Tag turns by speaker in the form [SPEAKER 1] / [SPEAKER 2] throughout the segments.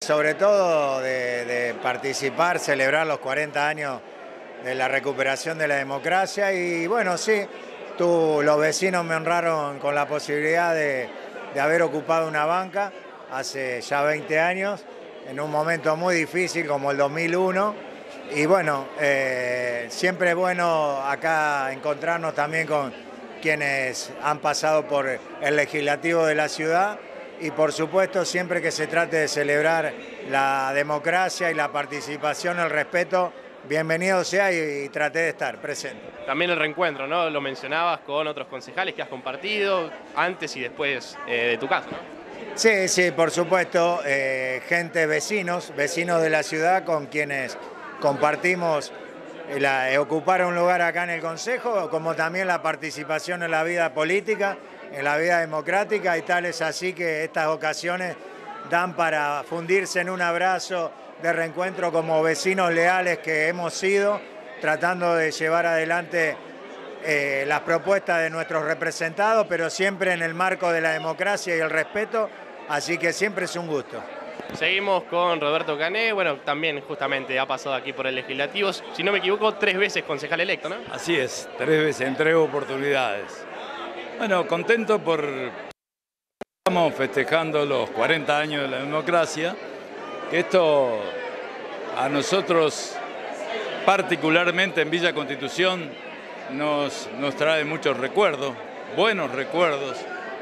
[SPEAKER 1] sobre todo de participar, celebrar los 40 años de la recuperación de la democracia y bueno, sí, los vecinos me honraron con la posibilidad de haber ocupado una banca hace ya 20 años, en un momento muy difícil como el 2001 y bueno, siempre es bueno acá encontrarnos también con quienes han pasado por el legislativo de la ciudad y por supuesto siempre que se trate de celebrar la democracia y la participación, el respeto, bienvenido sea y traté de estar presente.
[SPEAKER 2] También el reencuentro, ¿no? Lo mencionabas con otros concejales que has compartido antes y después de tu caso, ¿no?
[SPEAKER 1] Sí, sí, por supuesto, vecinos de la ciudad con quienes compartimos ocupar un lugar acá en el Consejo, como también la participación en la vida política, en la vida democrática, y tal es así que estas ocasiones dan para fundirse en un abrazo de reencuentro como vecinos leales que hemos sido, tratando de llevar adelante las propuestas de nuestros representados, pero siempre en el marco de la democracia y el respeto, así que siempre es un gusto.
[SPEAKER 2] Seguimos con Roberto Cané, bueno, también justamente ha pasado aquí por el Legislativo, si no me equivoco, 3 veces concejal electo, ¿no?
[SPEAKER 3] Así es, 3 veces, en 3 oportunidades. Bueno, contento por... Estamos festejando los 40 años de la democracia, que esto a nosotros, particularmente en Villa Constitución, nos trae muchos recuerdos, buenos recuerdos.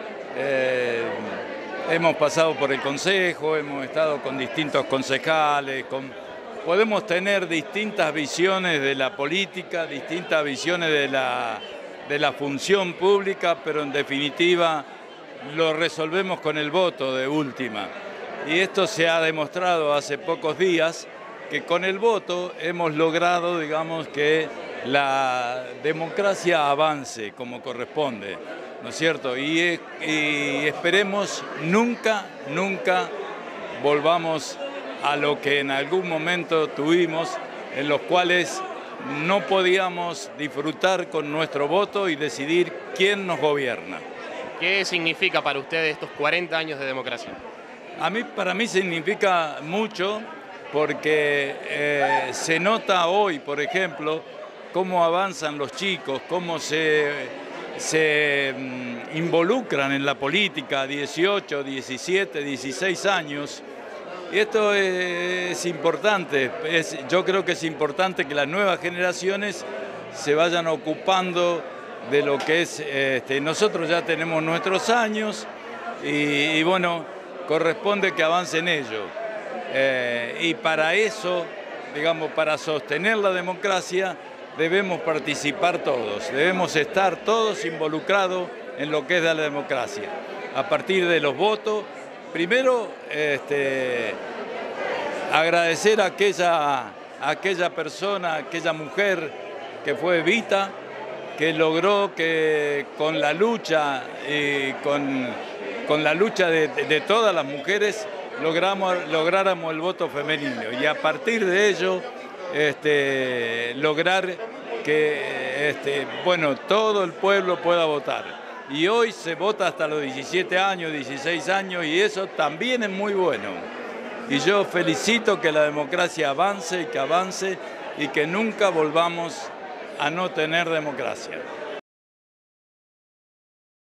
[SPEAKER 3] Hemos pasado por el Consejo, hemos estado con distintos concejales, podemos tener distintas visiones de la política, distintas visiones de la función pública, pero en definitiva lo resolvemos con el voto de última. Y esto se ha demostrado hace pocos días, que con el voto hemos logrado, digamos, que la democracia avance como corresponde, ¿no es cierto? Y esperemos nunca volvamos a lo que en algún momento tuvimos, en los cuales no podíamos disfrutar con nuestro voto y decidir quién nos gobierna.
[SPEAKER 2] ¿Qué significa para ustedes estos 40 años de democracia?
[SPEAKER 3] Para mí significa mucho porque se nota hoy, por ejemplo, cómo avanzan los chicos, cómo se involucran en la política, 18, 17, 16 años. Y esto es importante, yo creo que es importante que las nuevas generaciones se vayan ocupando de lo que es, nosotros ya tenemos nuestros años y bueno, corresponde que avancen ellos. Y para eso, digamos, para sostener la democracia, debemos participar todos, debemos estar todos involucrados en lo que es la democracia. A partir de los votos, primero agradecer a aquella persona, aquella mujer que fue Evita, que logró que con la lucha y con la lucha de todas las mujeres lográramos el voto femenino y a partir de ello lograr que bueno, todo el pueblo pueda votar. Y hoy se vota hasta los 17 años, 16 años y eso también es muy bueno. Y yo felicito que la democracia avance y que nunca volvamos a no tener democracia.